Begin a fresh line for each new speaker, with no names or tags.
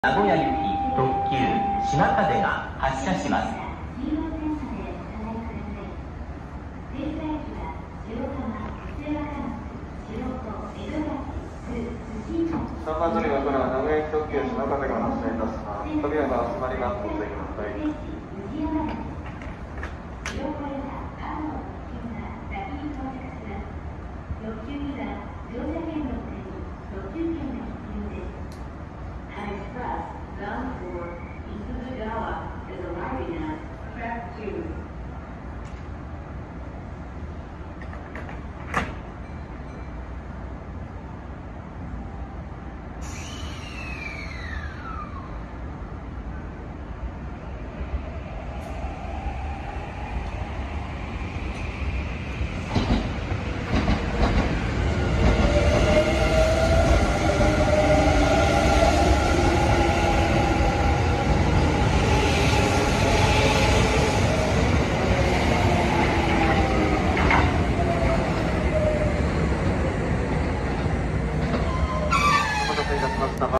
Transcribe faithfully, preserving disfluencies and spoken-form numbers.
名古屋行き特急島風が発車します。
さんばん乗り場から名古屋行き特急島風が発車いたします。扉が閉まります。ご注意ください。特急には乗車券の他に特急券が必要です。An express bound for Isugagawa is arriving at track two.